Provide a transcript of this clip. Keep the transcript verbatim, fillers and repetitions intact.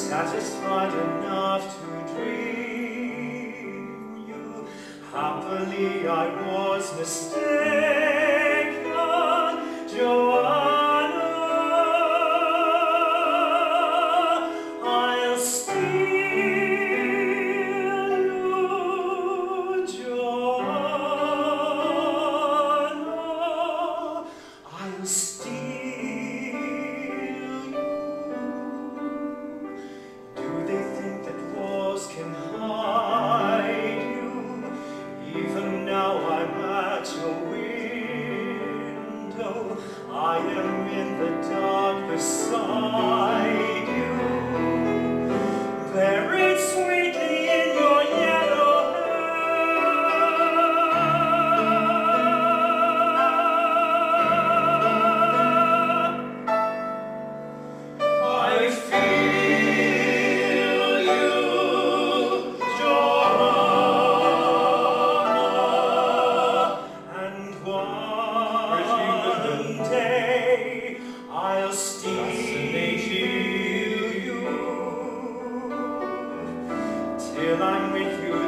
satisfied enough to dream you. Happily I was mistaken, Joanna. I'll steal you, Joanna. I'll steal you. Do they think that walls can hide you? Even now I'm at your window. I am in the dark beside you, buried sweetly in your yellow hair. I feel you, Joanna, and one day I'll steal you till I'm with you.